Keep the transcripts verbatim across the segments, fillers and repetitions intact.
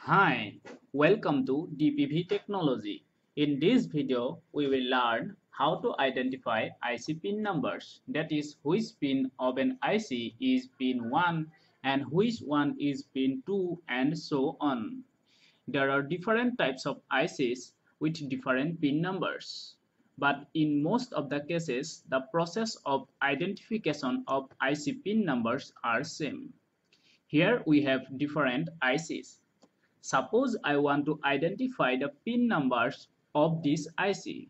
Hi, welcome to D P V Technology. In this video, we will learn how to identify I C pin numbers. That is, which pin of an I C is pin one and which one is pin two and so on. There are different types of I Cs with different pin numbers. But in most of the cases, the process of identification of I C pin numbers are same. Here we have different I Cs. Suppose I want to identify the pin numbers of this I C.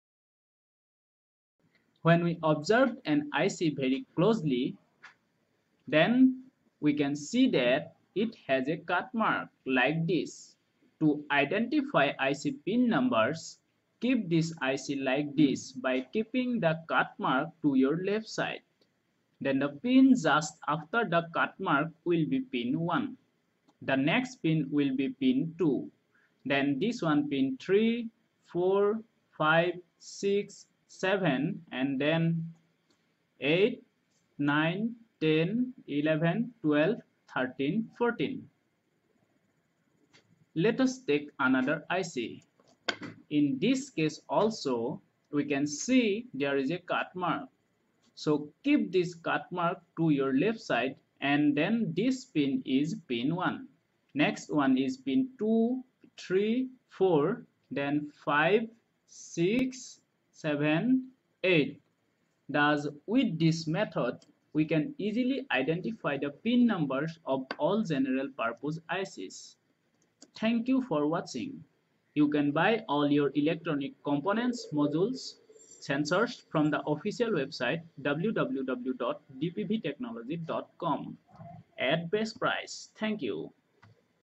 When we observe an I C very closely, then we can see that it has a cut mark like this. To identify I C pin numbers, keep this I C like this by keeping the cut mark to your left side. Then the pin just after the cut mark will be pin one. The next pin will be pin two. Then this one pin three, four, five, six, seven, and then eight, nine, ten, eleven, twelve, thirteen, fourteen. Let us take another I C. In this case also, we can see there is a cut mark. So keep this cut mark to your left side, and then this pin is pin one. Next one is pin two, three, four, then five, six, seven, eight. Thus, with this method, we can easily identify the pin numbers of all general purpose I Cs. Thank you for watching. You can buy all your electronic components, modules, sensors from the official website w w w dot d p v technology dot com at best price. Thank you.